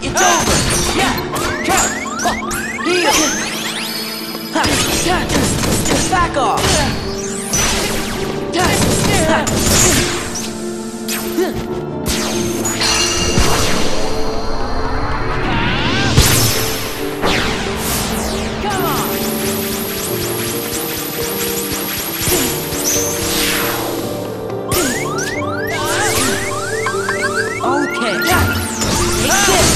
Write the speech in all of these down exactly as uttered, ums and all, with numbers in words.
It's over! Yeah! Heal! Just back off! Come on! Okay. Take this!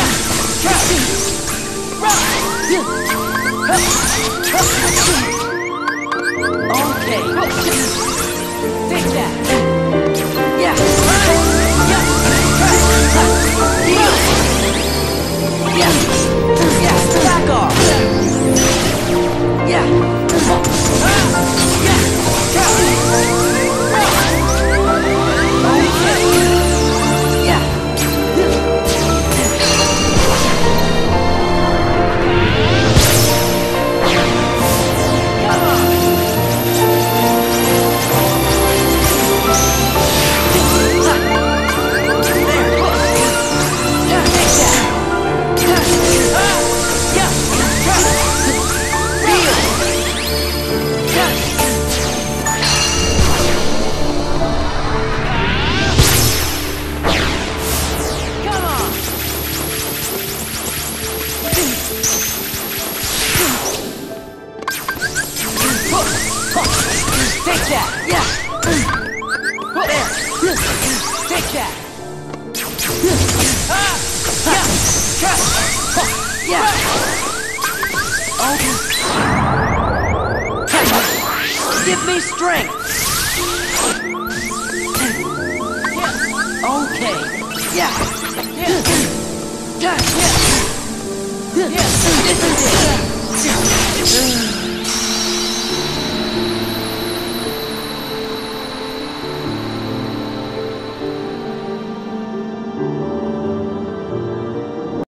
Okay. Take that! Yeah! Yeah! Yeah! Yeah! Back off! Yeah! Take that! Yeah! There! Take that! Yeah! Okay! Give me strength! Okay! Yeah! Yeah! Yeah! This is it!